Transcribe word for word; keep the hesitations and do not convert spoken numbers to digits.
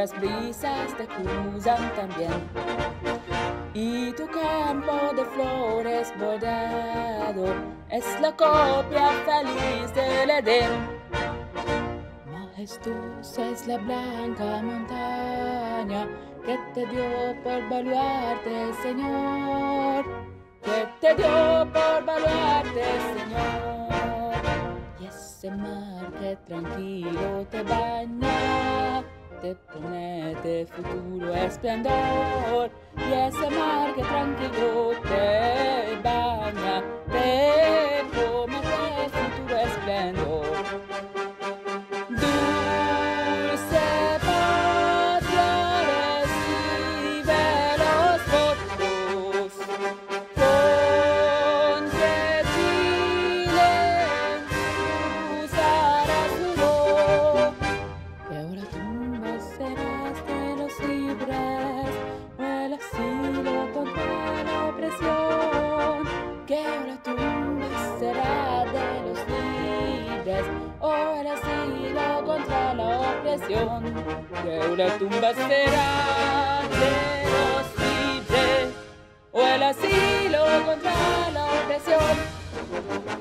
las brisas te cruzan también. Y tu campo de flores bordado es la copia feliz del Edén. Majestuosa es la blanca montaña que te dio por baluarte, Señor, que te dio por baluarte, Señor. Y ese mar que tranquilo te baña, te promete futuro esplendor. Y ese mar que tranquilo te baña, te promete futuro esplendor. Dulce patria, recibe los votos, con que Chile cruzará su voz. Que ahora tumba serás de los libres, o el asilo contra la opresión. Que ahora tumba será de los libres, o el asilo contra la opresión. Que ahora tumba será de los libres, o el asilo contra la opresión.